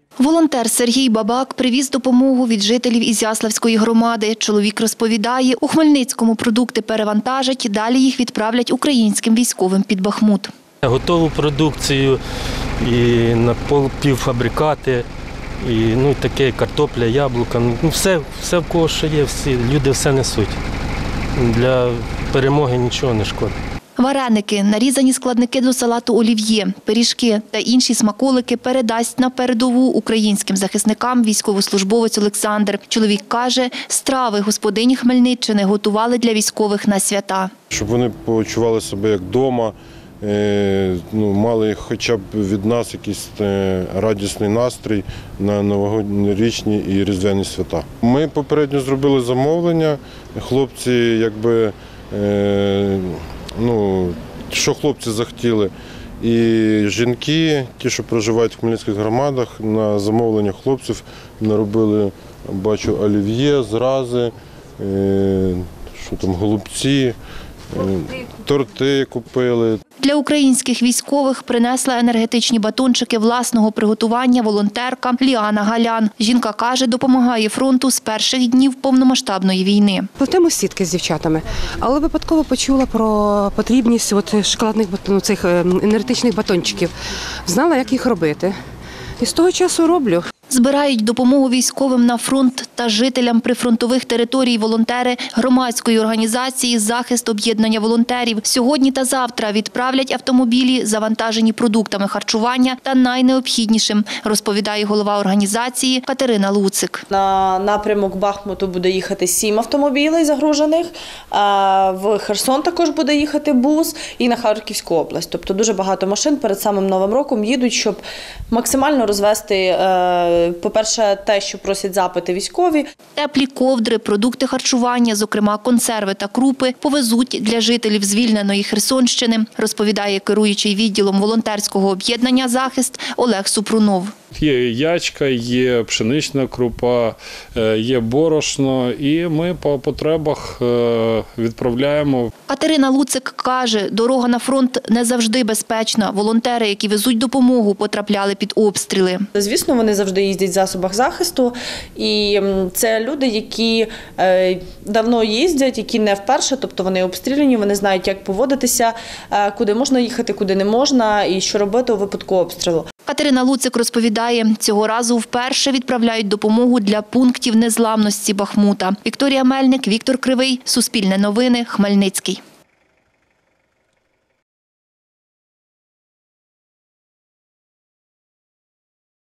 Волонтер Сергій Бабак привіз допомогу від жителів Ізяславської громади. Чоловік розповідає, у Хмельницькому продукти перевантажать, далі їх відправлять українським військовим під Бахмут. Готову продукцію, і напівфабрикати, і таке картопля, яблука. Все в кого що є, всі люди все несуть. Для перемоги нічого не шкодить. Вареники, нарізані складники до салату олів'є, пиріжки та інші смаколики передасть на передову українським захисникам військовослужбовець Олександр. Чоловік каже, страви господині Хмельниччини готували для військових на свята. Щоб вони почували себе як вдома, мали хоча б від нас якийсь радісний настрій на новорічні і різдвяні свята. Ми попередньо зробили замовлення, хлопці що хлопці захотіли. І жінки, ті, що проживають в хмельницьких громадах, на замовлення хлопців наробили, бачу, олів'є, зрази, голубці, торти купили. Для українських військових принесла енергетичні батончики власного приготування волонтерка Ліана Галян. Жінка каже, допомагає фронту з перших днів повномасштабної війни. Плетемо сітки з дівчатами, але випадково почула про потрібність шоколадних цих енергетичних батончиків. Знала, як їх робити. І з того часу роблю. Збирають допомогу військовим на фронт та жителям прифронтових територій волонтери громадської організації «Захист об'єднання волонтерів». Сьогодні та завтра відправлять автомобілі, завантажені продуктами харчування та найнеобхіднішим, розповідає голова організації Катерина Луцик. На напрямок Бахмуту буде їхати 7 автомобілів загружених, в Херсон також буде їхати бус і на Харківську область. Тобто дуже багато машин перед самим Новим роком їдуть, щоб максимально розвести, по-перше, те, що просять запити військові. Теплі ковдри, продукти харчування, зокрема консерви та крупи, повезуть для жителів звільненої Херсонщини, розповідає керуючий відділом волонтерського об'єднання «Захист» Олег Супрунов. Є ячка, є пшенична крупа, є борошно, і ми по потребах відправляємо. Катерина Луцик каже, дорога на фронт не завжди безпечна. Волонтери, які везуть допомогу, потрапляли під обстріли. Звісно, вони завжди їздять в засобах захисту, і це люди, які давно їздять, які не вперше, тобто вони обстріляні, вони знають, як поводитися, куди можна їхати, куди не можна, і що робити у випадку обстрілу. Катерина Луцик розповідає, цього разу вперше відправляють допомогу для пунктів незламності Бахмута. Вікторія Мельник, Віктор Кривий, Суспільне новини, Хмельницький.